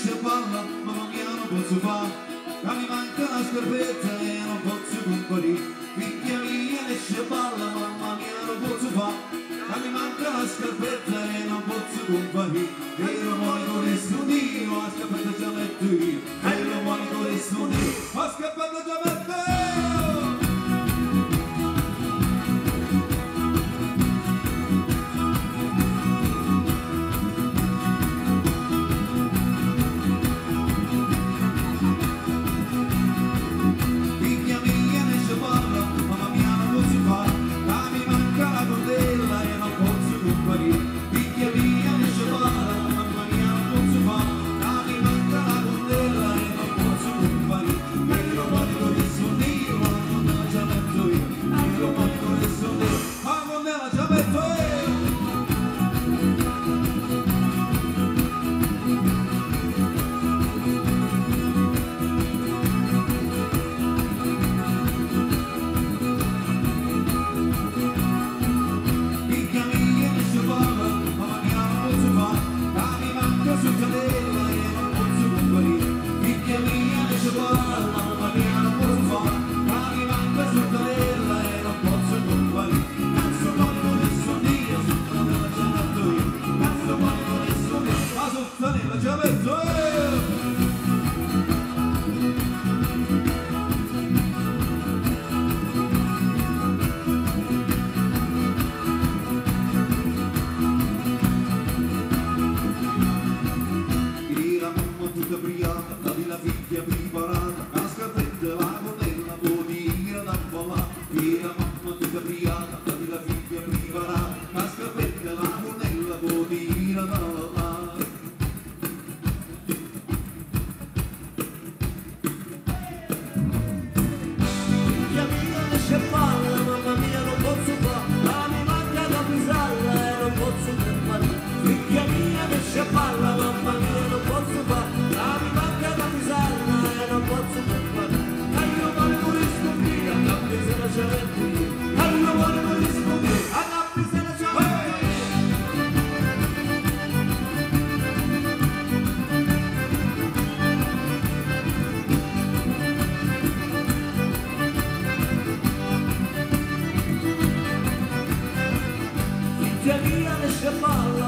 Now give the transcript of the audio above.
esce balla, mamma mia non posso fare, ma mi manca la scarpetta e non posso comparire. Figlia mia esce balla, mamma mia non posso fare, ma mi manca la scarpetta e non posso comparire. E il romanico resto Dio, la scarpetta già metto io, e il romanico resto Dio, la scarpetta già metto io. Figlia mia, esce a